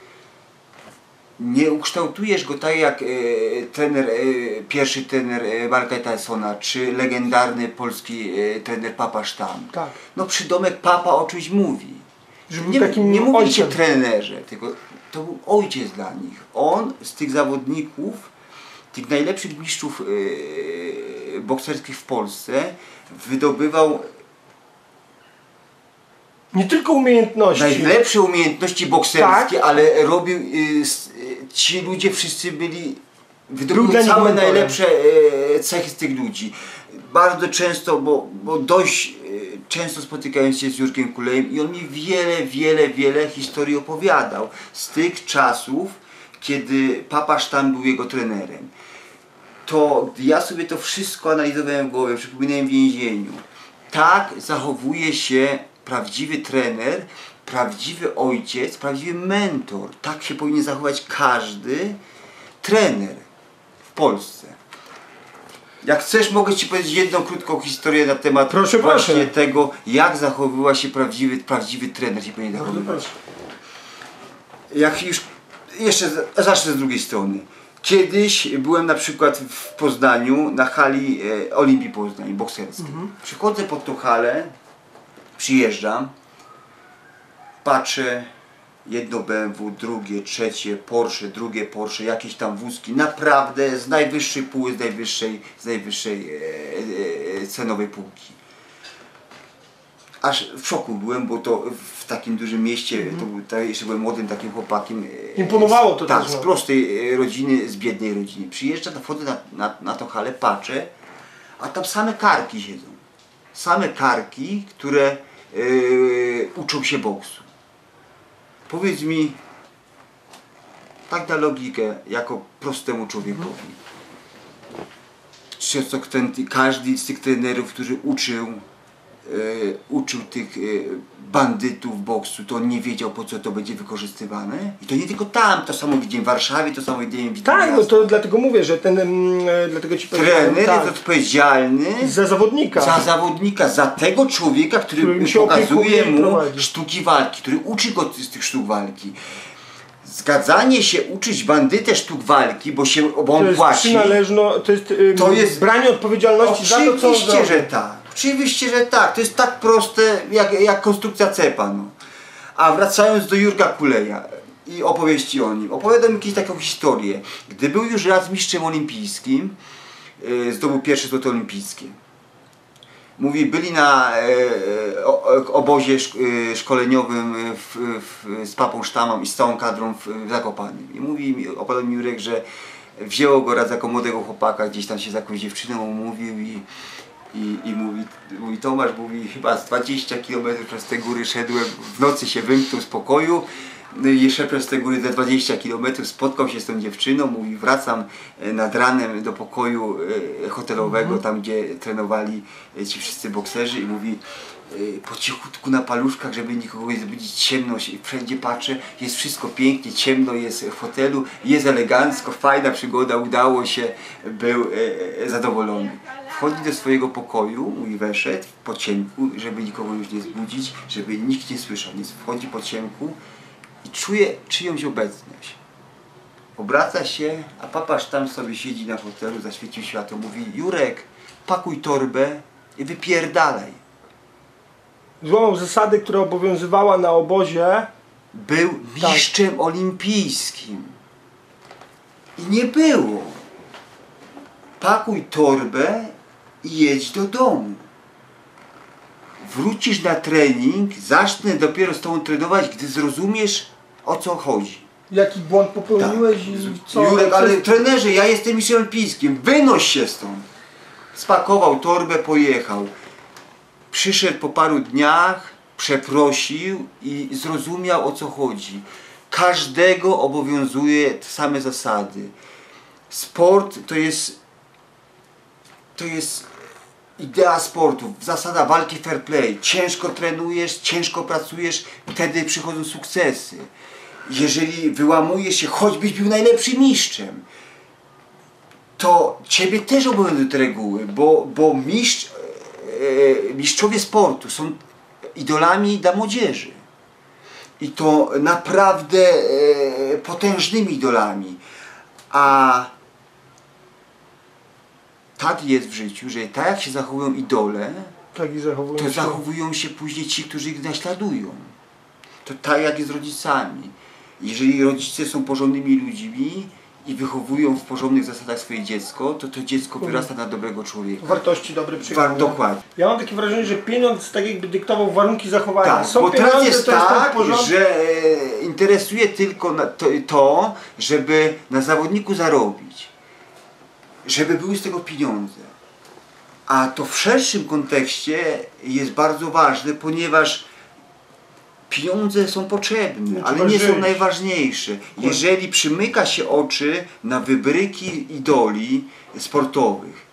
nie ukształtujesz go tak jak e, trener, e, pierwszy trener e, Mike'a Tysona, czy legendarny polski e, trener Papa Sztam. Tak. No przydomek Papa o czymś mówi. Że był Nie, takim nie mówi się ojcem. trenerze, tylko to był ojciec dla nich. On z tych zawodników, tych najlepszych mistrzów e, bokserskich w Polsce wydobywał Nie tylko umiejętności. najlepsze umiejętności bokserskie, Tak. ale robił, y, s, y, ci ludzie wszyscy byli, Był wydobyli dla nich całe mentorem. najlepsze y, cechy z tych ludzi. Bardzo często, bo, bo dość y, często spotykając się z Jurkiem Kulejem i on mi wiele, wiele, wiele historii opowiadał z tych czasów, kiedy Papa Sztam był jego trenerem. To ja sobie to wszystko analizowałem w głowie, przypominałem w więzieniu. Tak zachowuje się prawdziwy trener, prawdziwy ojciec, prawdziwy mentor. Tak się powinien zachować każdy trener w Polsce. Jak chcesz, mogę Ci powiedzieć jedną krótką historię na temat Proszę, właśnie proszę. tego, jak zachowywa się prawdziwy, prawdziwy trener się powinien zachowywać. Jak już, jeszcze z- zacznę z drugiej strony. Kiedyś byłem na przykład w Poznaniu na hali e, Olimpii Poznań bokserskiej. Przychodzę pod tą halę, przyjeżdżam, patrzę, jedno B M W, drugie, trzecie, Porsche, drugie Porsche, jakieś tam wózki, naprawdę z najwyższej póły, z najwyższej, z najwyższej e, e, cenowej półki. Aż w szoku byłem, bo to w takim dużym mieście, to był, ta, jeszcze byłem młodym takim chłopakiem. e, Imponowało to z, Tak, też, z no. prostej e, rodziny, z biednej rodziny. Przyjeżdżam, wchodzę na, na, na tą halę, patrzę, a tam same karki siedzą. Same karki, które e, uczą się boksu. Powiedz mi, tak na logikę, jako prostemu człowiekowi. Czy to ten, każdy z tych trenerów, który uczył, e, uczył tych e, bandytów boksu, to on nie wiedział, po co to będzie wykorzystywane? I to nie tylko tam, to samo widziałem w Warszawie, to samo widziałem w Tak, no miastach. to dlatego mówię, że ten, mm, e, dlatego ci powiedziałem, Trener tak, jest odpowiedzialny za zawodnika. za zawodnika, za tego człowieka, który Którym się pokazuje opiekuje i mu prowadzi. sztuki walki, który uczy go z tych sztuk walki. Zgadzanie się uczyć bandytę sztuk walki, bo się bo to on jest płaci, przynależno, to jest, ym, To jest- branie odpowiedzialności za to, co on oczywiście, zrobi. że tak. Oczywiście, że tak. To jest tak proste, jak, jak konstrukcja cepa. No. A wracając do Jurka Kuleja i opowieści o nim. Opowiadam jakąś taką historię. Gdy był już raz mistrzem olimpijskim, yy, zdobył pierwsze złoto olimpijskie. Mówi, byli na e, o, o- obozie szk, e, szkoleniowym w, w, z Papą Sztamą i z całą kadrą w, w Zakopanem. I mówi, mi- opowiadał mi Jurek, że wzięło go raz jako młodego chłopaka, gdzieś tam się z jakąś dziewczyną umówił i, i, i mówi, mówi Tomasz, mówi chyba z dwadzieścia kilometrów przez te góry szedłem, w nocy się wymknął z pokoju, no i szedł przez te góry ze dwadzieścia kilometrów, spotkał się z tą dziewczyną, mówi wracam nad ranem do pokoju hotelowego, mm. tam gdzie trenowali ci wszyscy bokserzy i mówi po cichutku na paluszkach, żeby nikogo nie zbudzić, ciemność i wszędzie patrzę, jest wszystko pięknie, ciemno jest w hotelu, jest elegancko, fajna przygoda, udało się, był e, zadowolony. Wchodzi do swojego pokoju, mówi weszedł po ciemku, żeby nikogo już nie zbudzić, żeby nikt nie słyszał, więc wchodzi po ciemku i czuje czyjąś obecność. Obraca się, a papaż tam sobie siedzi na fotelu, zaświecił światło, mówi Jurek, pakuj torbę i wypierdalaj. Złamał zasady, która obowiązywała na obozie. Był mistrzem tak. olimpijskim. I nie było. Pakuj torbę i jedź do domu. Wrócisz na trening, zacznę dopiero z tobą trenować, gdy zrozumiesz, o co chodzi. Jaki błąd popełniłeś tak. i co? Jurek, ale trenerze, ja jestem mistrzem olimpijskim, wynoś się stąd. Spakował torbę, pojechał. Przyszedł po paru dniach, przeprosił i zrozumiał, o co chodzi. Każdego obowiązuje te same zasady. Sport to jest, to jest idea sportu, zasada walki fair play. Ciężko trenujesz, ciężko pracujesz, wtedy przychodzą sukcesy. Jeżeli wyłamujesz się, choćbyś był najlepszym mistrzem, to ciebie też obowiązują te reguły, bo, bo mistrz mistrzowie sportu są idolami dla młodzieży i to naprawdę e, potężnymi idolami, a tak jest w życiu, że tak jak się zachowują idole, tak i zachowują to się. zachowują się później ci, którzy ich naśladują. To tak jak jest z rodzicami. Jeżeli rodzice są porządnymi ludźmi i wychowują w porządnych zasadach swoje dziecko, to to dziecko wyrasta na dobrego człowieka. Wartości, dobry przykład. War, dokładnie. Ja mam takie wrażenie, że pieniądz tak jakby dyktował warunki zachowania. Tak, Są bo teraz jest to tak, jest że e, interesuje tylko na to, to, żeby na zawodniku zarobić. Żeby były z tego pieniądze. A to w szerszym kontekście jest bardzo ważne, ponieważ pieniądze są potrzebne, ale nie są najważniejsze. Jeżeli przymyka się oczy na wybryki idoli sportowych.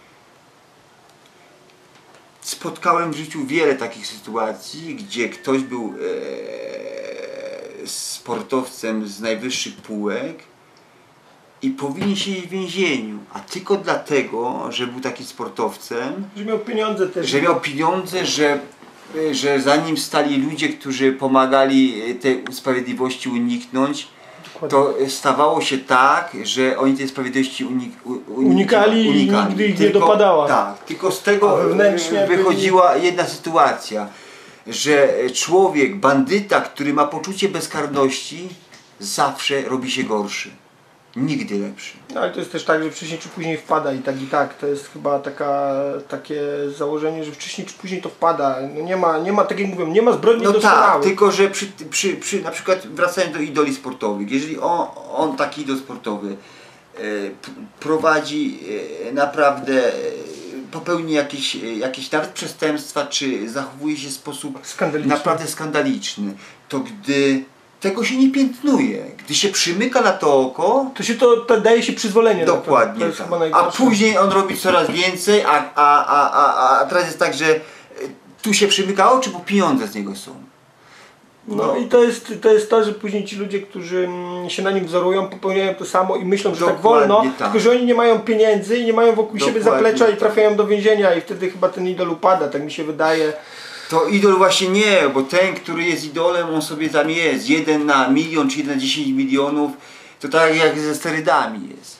Spotkałem w życiu wiele takich sytuacji, gdzie ktoś był e, sportowcem z najwyższych półek i powinien siedzieć w więzieniu, a tylko dlatego, że był taki sportowcem, że miał pieniądze też. Że miał pieniądze, że że za nim stali ludzie, którzy pomagali tej sprawiedliwości uniknąć. Dokładnie. To stawało się tak, że oni tej sprawiedliwości unik unikali, unikali i nigdy ich tylko, nie dopadała. Tak, tylko z tego wychodziła byli... jedna sytuacja, że człowiek, bandyta, który ma poczucie bezkarności, zawsze robi się gorszy. Nigdy lepszy. No, ale to jest też tak, że wcześniej czy później wpada i tak i tak. To jest chyba taka, takie założenie, że wcześniej czy później to wpada. No nie ma, nie ma, tak jak mówię, nie ma zbrodni no doskonałych. Tak, tylko że przy, przy, przy, na przykład wracając do idoli sportowych, jeżeli on, on taki idol sportowy e, prowadzi e, naprawdę, e, popełni jakieś, e, jakieś nawet przestępstwa, czy zachowuje się w sposób skandaliczny. naprawdę skandaliczny, to gdy tego się nie piętnuje. Gdy się przymyka na to oko, to się to, to daje się przyzwolenie. Dokładnie. To jest tak. chyba A później on robi coraz więcej, a, a, a, a, a teraz jest tak, że tu się przymyka oczy, bo pieniądze z niego są. No, no i to jest, to jest to, że później ci ludzie, którzy się na nim wzorują, popełniają to samo i myślą, że Dokładnie tak wolno, tak. tylko że oni nie mają pieniędzy i nie mają wokół Dokładnie siebie zaplecza tak. i trafiają do więzienia i wtedy chyba ten idol upada, tak mi się wydaje. To idol właśnie nie, bo ten, który jest idolem, on sobie tam jest. Jeden na milion, czy jeden na dziesięć milionów. To tak jak ze sterydami jest.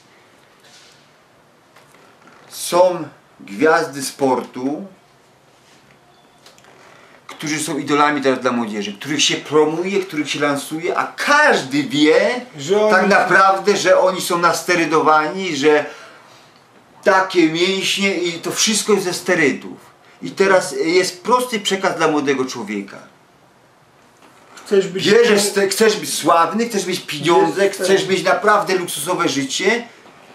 Są gwiazdy sportu, którzy są idolami teraz dla młodzieży, których się promuje, których się lansuje, a każdy wie że tak naprawdę, że oni są nasterydowani, że takie mięśnie i to wszystko jest ze sterydów. I teraz jest prosty przekaz dla młodego człowieka. Chcesz być, Bierzesz, chcesz być sławny, chcesz mieć pieniądze, chcesz mieć naprawdę luksusowe życie,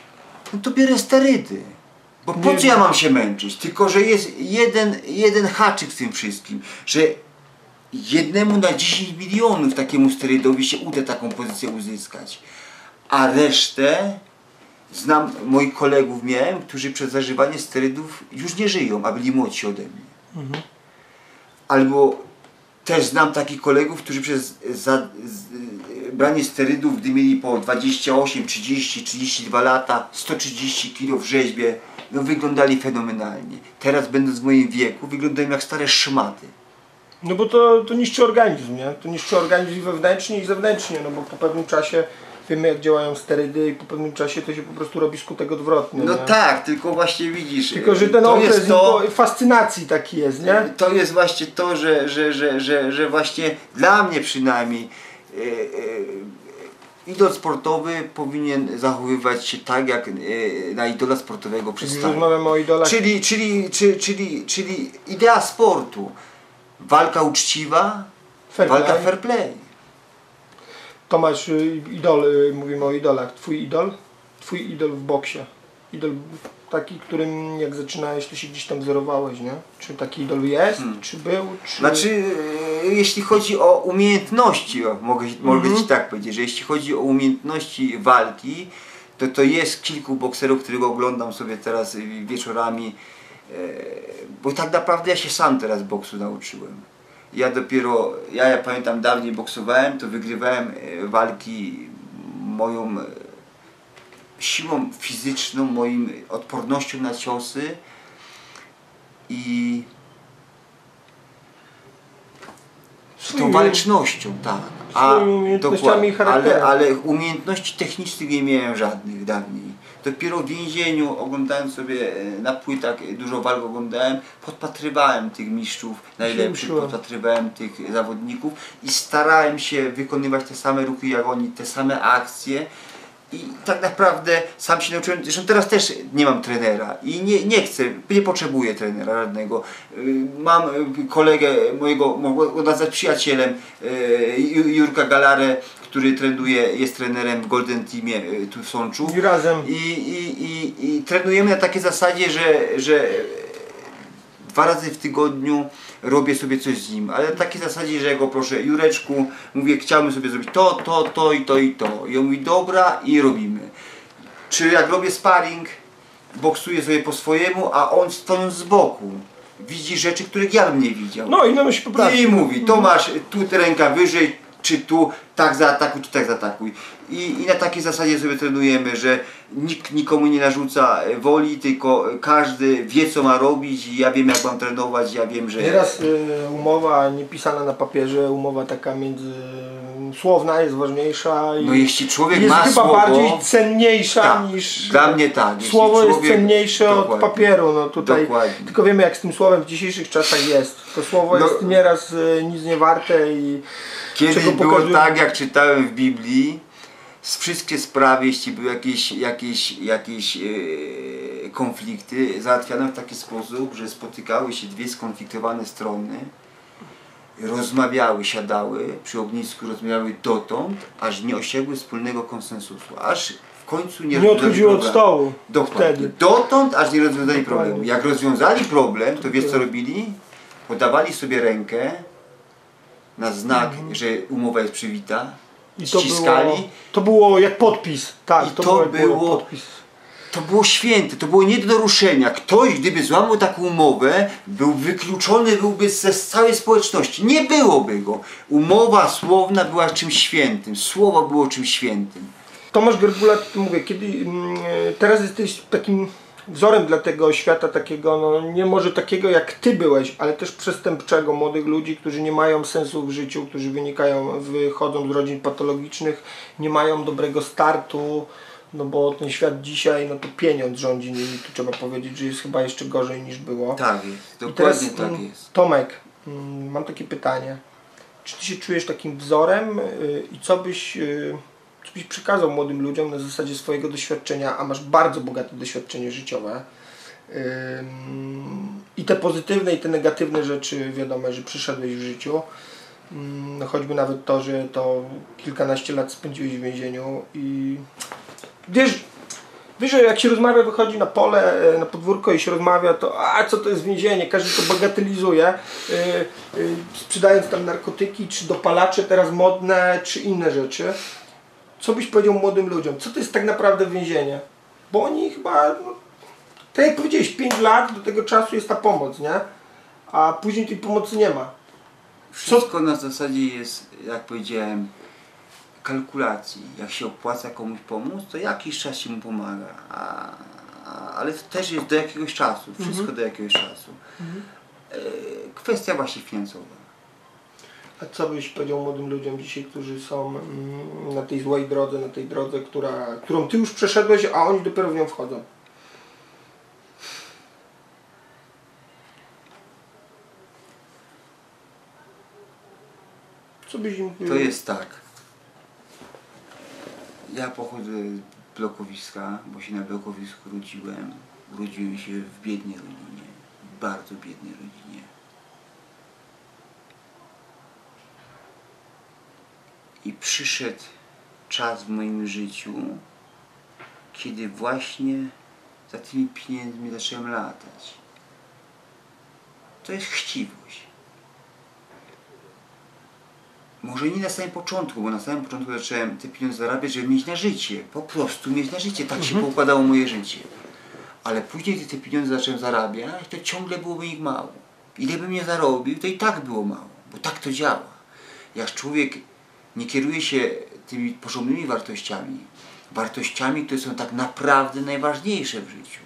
no to biorę sterydy. Bo po Nie co ja wiem. mam się męczyć? Tylko, że jest jeden, jeden haczyk w tym wszystkim, że jednemu na dziesięć milionów takiemu sterydowi się uda taką pozycję uzyskać. A resztę znam, moich kolegów miałem, którzy przez zażywanie sterydów już nie żyją, a byli młodsi ode mnie. Mhm. Albo też znam takich kolegów, którzy przez za, z, branie sterydów, gdy mieli po dwadzieścia osiem, trzydzieści, trzydzieści dwa lata, sto trzydzieści kilo w rzeźbie, no wyglądali fenomenalnie. Teraz, będąc w moim wieku, wyglądają jak stare szmaty. No bo to, to niszczy organizm, nie? To niszczy organizm i wewnętrznie i zewnętrznie, no bo po pewnym czasie wiemy jak działają sterydy i po pewnym czasie to się po prostu robi skutek odwrotny. No nie? tak, tylko właśnie widzisz, Tylko, że ten to okres jest to, fascynacji taki jest, nie? to jest właśnie to, że, że, że, że, że właśnie dla mnie przynajmniej e, e, idol sportowy powinien zachowywać się tak, jak e, na idola sportowego Jeżeli przystaje. rozmawiamy o idolach. Czyli, czyli, czyli, czyli, czyli idea sportu, walka uczciwa, Fair walka play. fair play. Tomasz, y, idol, y, mówimy o idolach. Twój idol? Twój idol w boksie. Idol taki, którym jak zaczynałeś, to się gdzieś tam wzorowałeś, nie? Czy taki idol jest? Hmm. Czy był? Czy... Znaczy, e, jeśli chodzi o umiejętności, o, mogę, mogę Mhm. Ci tak powiedzieć, że jeśli chodzi o umiejętności walki, to to jest kilku bokserów, których oglądam sobie teraz wieczorami, e, bo tak naprawdę ja się sam teraz boksu nauczyłem. Ja dopiero, ja, ja pamiętam dawniej boksowałem, to wygrywałem e, walki moją e, siłą fizyczną, moim odpornością na ciosy i z tą Swoimi- walecznością, tak. A, swoimi umiejętnościami dokładnie, i charakterem. ale, ale umiejętności technicznych nie miałem żadnych dawniej. Dopiero w więzieniu oglądałem sobie e, na płytach, e, dużo walk oglądałem, podpatrywałem tych mistrzów najlepszych, uczyłem. podpatrywałem tych zawodników i starałem się wykonywać te same ruchy jak oni, te same akcje. I tak naprawdę sam się nauczyłem, zresztą teraz też nie mam trenera i nie, nie chcę, nie potrzebuję trenera żadnego. Y, Mam y, kolegę mojego, mogę go nazwać przyjacielem, y, Ju- Jurka Galarę, który trenuje, jest trenerem w Golden Teamie y, tu w Sączu. I razem. I, i, i, i trenujemy na takiej zasadzie, że, że dwa razy w tygodniu robię sobie coś z nim, ale na takiej zasadzie, że ja go proszę, Jureczku, mówię, chciałbym sobie zrobić to, to, to i to i to. I on mówi, dobra, i robimy. Czy jak robię sparring, boksuję sobie po swojemu, a on stojąc z boku widzi rzeczy, których ja bym nie widział. No i no się poprawi. I mówi, to masz tu ręka wyżej, czy tu tak zaatakuj, czy tak zaatakuj. I, I na takiej zasadzie sobie trenujemy, że nikt nikomu nie narzuca woli, tylko każdy wie co ma robić i ja wiem jak mam trenować, ja wiem, że... Nieraz y, umowa nie pisana na papierze, umowa taka między słowna jest ważniejsza i No jeśli człowiek jest ma chyba słowo, bardziej cenniejsza tak, niż... dla mnie tak. Jeśli Słowo jest człowiek- cenniejsze od Dokładnie. papieru, no tutaj Dokładnie. tylko wiemy jak z tym słowem w dzisiejszych czasach jest. To słowo No. jest nieraz y, nic nie warte i Kiedyś czego było pokazuje- tak, jak czytałem w Biblii, z wszystkie sprawy, jeśli były jakieś, jakieś, jakieś e, konflikty, załatwiano w taki sposób, że spotykały się dwie skonfliktowane strony, rozmawiały, siadały przy ognisku, rozmawiały dotąd, aż nie osiągły wspólnego konsensusu, aż w końcu nie, nie rozwiązali odchodziło od problemu. stołu. Dokładnie. Wtedy. Dotąd, aż nie rozwiązali Dokładnie. problemu. Jak rozwiązali problem, to wiesz co robili? Podawali sobie rękę na znak, że umowa jest przywita. I to ściskali. było, to było jak podpis. Tak, I to, to było, jak było- podpis. To było święte, to było nie do ruszenia. Ktoś, gdyby złamał taką umowę, był wykluczony byłby ze z całej społeczności. Nie byłoby go. Umowa słowna była czymś świętym. Słowo było czymś świętym. Tomasz Gerbula, ty mówię, kiedy mm, teraz jesteś takim wzorem dla tego świata takiego, no nie może takiego jak ty byłeś, ale też przestępczego, młodych ludzi, którzy nie mają sensu w życiu, którzy wynikają, wychodzą z rodzin patologicznych, nie mają dobrego startu, no bo ten świat dzisiaj, no to pieniądz rządzi nimi, tu trzeba powiedzieć, że jest chyba jeszcze gorzej niż było. Tak jest, I teraz, dokładnie tak mm, jest. Tomek, mm, mam takie pytanie. Czy ty się czujesz takim wzorem y, i co byś, y, co byś przekazał młodym ludziom na zasadzie swojego doświadczenia, a masz bardzo bogate doświadczenie życiowe ym, i te pozytywne i te negatywne rzeczy wiadomo, że przyszedłeś w życiu, ym, no choćby nawet to, że to kilkanaście lat spędziłeś w więzieniu i wiesz, Wiesz, że jak się rozmawia, wychodzi na pole, na podwórko i się rozmawia, to a co to jest więzienie, każdy to bagatelizuje, yy, yy, sprzedając tam narkotyki, czy dopalacze teraz modne, czy inne rzeczy. Co byś powiedział młodym ludziom? Co to jest tak naprawdę więzienie? Bo oni chyba, no, tak jak powiedziałeś, pięć lat do tego czasu jest ta pomoc, nie? A później tej pomocy nie ma. Wszystko na zasadzie jest, jak powiedziałem, kalkulacji. Jak się opłaca komuś pomóc, to jakiś czas się mu pomaga. A, a, ale to też jest do jakiegoś czasu. Wszystko mhm. do jakiegoś czasu. Mhm. E, kwestia właśnie finansowa. A co byś powiedział młodym ludziom dzisiaj, którzy są mm, na tej złej drodze, na tej drodze, która, którą ty już przeszedłeś, a oni dopiero w nią wchodzą? Co byś im... To jest tak. Ja pochodzę z blokowiska, bo się na blokowisku urodziłem. Urodziłem się w biednej rodzinie. W bardzo biednej rodzinie. I przyszedł czas w moim życiu, kiedy właśnie za tymi pieniędzmi zacząłem latać. To jest chciwość. Może nie na samym początku, bo na samym początku zacząłem te pieniądze zarabiać, żeby mieć na życie. Po prostu mieć na życie. Tak się mhm. poukładało moje życie. Ale później, gdy te pieniądze zacząłem zarabiać, to ciągle było ich mało. Ile bym nie zarobił, to i tak było mało. Bo tak to działa. Jak człowiek nie kieruje się tymi porządnymi wartościami, wartościami, które są tak naprawdę najważniejsze w życiu,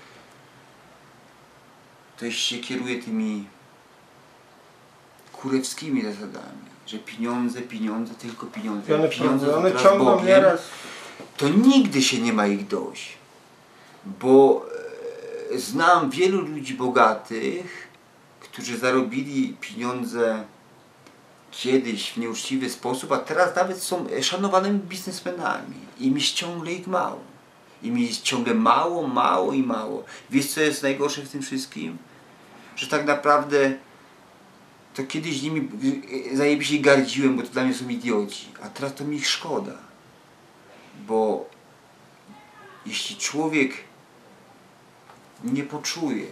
to jeśli się kieruje tymi kurewskimi zasadami, że pieniądze, pieniądze, tylko pieniądze, one pieniądze, one ciągną nieraz. To nigdy się nie ma ich dość. Bo e, znam wielu ludzi bogatych, którzy zarobili pieniądze kiedyś w nieuczciwy sposób, a teraz nawet są szanowanymi biznesmenami. Im jest ciągle ich mało. Im jest ciągle mało, mało i mało. Wiesz, co jest najgorsze w tym wszystkim? Że tak naprawdę to kiedyś nimi zajebiście gardziłem, bo to dla mnie są idioci, a teraz to mi ich szkoda. Bo jeśli człowiek nie poczuje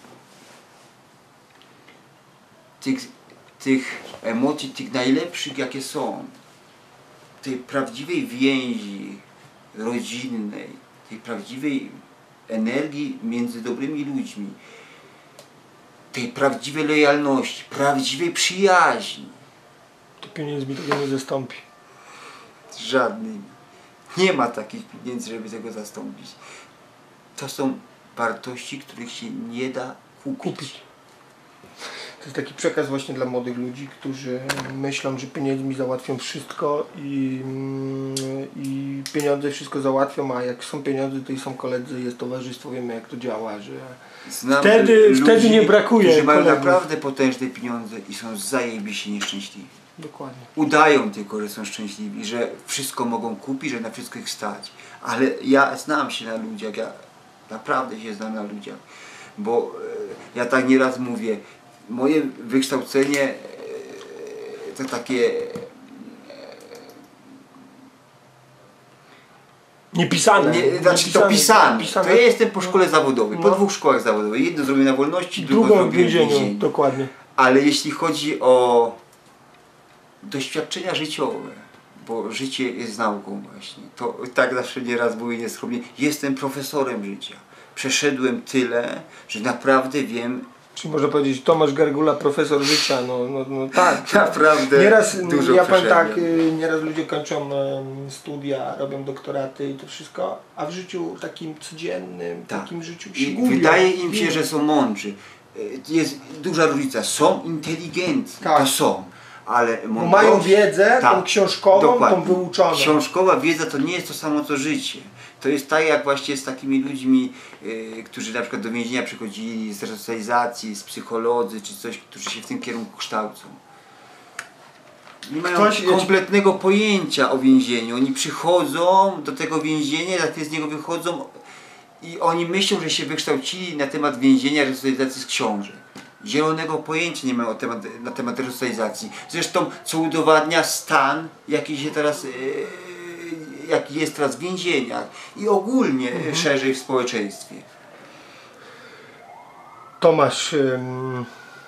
tych, tych emocji, tych najlepszych, jakie są, tej prawdziwej więzi rodzinnej, tej prawdziwej energii między dobrymi ludźmi, tej prawdziwej lojalności, prawdziwej przyjaźni. To pieniędzmi tego nie zastąpi. Żadnymi. Nie ma takich pieniędzy, żeby tego zastąpić. To są wartości, których się nie da kupić. kupić. To jest taki przekaz właśnie dla młodych ludzi, którzy myślą, że pieniędzmi załatwią wszystko i, i pieniądze wszystko załatwią, a jak są pieniądze, to i są koledzy, jest towarzystwo, wiemy jak to działa, że Znam wtedy, ludzi, wtedy nie brakuje którzy mają kolegów. naprawdę potężne pieniądze i są zajebiście nieszczęśliwi. Dokładnie. Udają tylko, że są szczęśliwi, że wszystko mogą kupić, że na wszystko ich stać. Ale ja znam się na ludziach, ja naprawdę się znam na ludziach, bo e, ja tak nieraz mówię, moje wykształcenie e, to takie Niepisane. Nie, znaczy Niepisane, to pisane. pisane. To ja jestem po szkole zawodowej, No. po dwóch szkołach zawodowych. Jedno zrobię na wolności, drugą Drugą w zrobię w więzieniu. więzieniu. Dokładnie. Ale jeśli chodzi o doświadczenia życiowe, bo życie jest nauką właśnie, to tak zawsze nieraz mówię nieskromnie, jestem profesorem życia. Przeszedłem tyle, że naprawdę wiem. Czyli można powiedzieć Tomasz Gargula, profesor życia, no, no, no tak. Naprawdę nieraz, dużo ja powiem tak, przeszedłem. nieraz ludzie kończą studia, robią doktoraty i to wszystko, a w życiu takim codziennym, Tak. takim życiu się I gubią. wydaje im się, że są mądrzy. Jest duża różnica. Są inteligentni, Tak. to są. Ale Bo mają wiedzę, tak, tą książkową, dokładnie. tą wyuczoną. Książkowa wiedza to nie jest to samo co życie. To jest tak jak właśnie z takimi ludźmi, yy, którzy na przykład do więzienia przychodzili z resocjalizacji, z psycholodzy czy coś, którzy się w tym kierunku kształcą. Nie mają Ktoś- kompletnego pojęcia o więzieniu. Oni przychodzą do tego więzienia, za chwilę z niego wychodzą i oni myślą, że się wykształcili na temat więzienia, resocjalizacji z książek. Zielonego pojęcia nie mają na temat, na temat resocjalizacji. Zresztą co udowadnia stan, jaki się teraz yy, jaki jest teraz w więzieniach i ogólnie Mhm. szerzej w społeczeństwie. Tomasz, ym,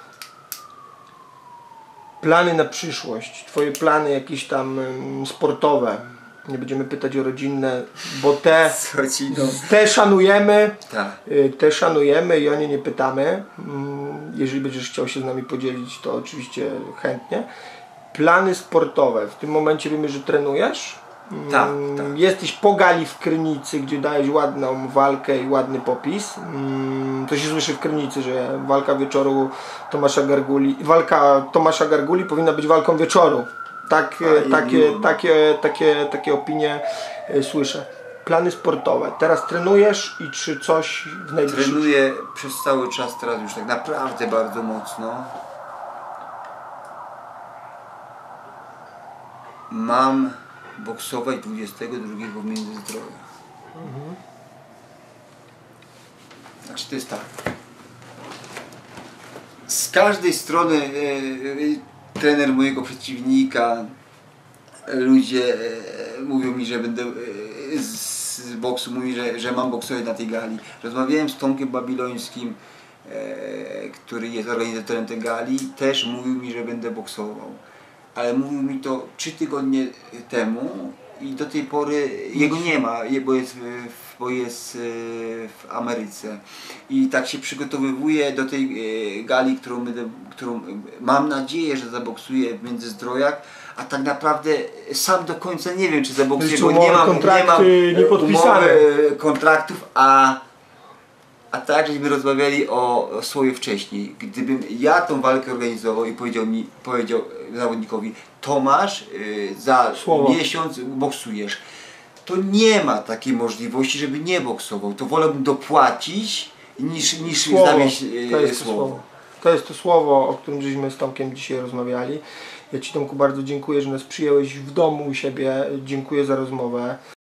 plany na przyszłość, twoje plany jakieś tam ym, sportowe, nie będziemy pytać o rodzinne, bo te, Co ci no? te szanujemy, Tak. y, te szanujemy i o nie nie pytamy. Ym, jeżeli będziesz chciał się z nami podzielić, to oczywiście chętnie. Plany sportowe, w tym momencie wiemy, że trenujesz. Tak, Mm, tak. Jesteś po gali w Krynicy, gdzie dałeś ładną walkę i ładny popis. Mm, To się słyszy w Krynicy, że walka wieczoru Tomasza Garguli, walka Tomasza Garguli powinna być walką wieczoru. Tak, A, e, takie, miło. takie, takie, takie opinie e, słyszę. Plany sportowe. Teraz trenujesz i czy coś w najbliższym... Trenuję przez cały czas teraz już tak naprawdę bardzo mocno. Mam boksować dwudziestego drugiego w Międzyzdroju. Mhm. Znaczy to jest tak. Z każdej strony e, e, trener mojego przeciwnika, e, ludzie e, mówią mi, że będę e, z, z boksu, mówi, że, że mam boksować na tej gali. Rozmawiałem z Tomkiem Babilońskim, e, który jest organizatorem tej gali, też mówił mi, że będę boksował. Ale mówił mi to trzy tygodnie temu i do tej pory jego nie ma, je- bo jest, w- bo jest e, w Ameryce. I tak się przygotowywuje do tej e, gali, którą, będę, którą mam nadzieję, że zaboksuję w Międzyzdrojach, a tak naprawdę sam do końca nie wiem, czy zaboksuję, Jeszcze bo nie umowy, mam, nie kontrakty mam nie podpisane. umowy, e, kontraktów, a A tak, żeśmy rozmawiali o, o sobie wcześniej. Gdybym ja tą walkę organizował i powiedział mi, powiedział zawodnikowi, Tomasz, yy, za Słowo. miesiąc boksujesz, to nie ma takiej możliwości, żeby nie boksował. To wolałbym dopłacić niż, niż Słowo. zawieść yy, To jest to słowo. słowo. To jest to słowo, o którym żeśmy z Tomkiem dzisiaj rozmawiali. Ja Ci, Tomku, bardzo dziękuję, że nas przyjąłeś w domu u siebie. Dziękuję za rozmowę.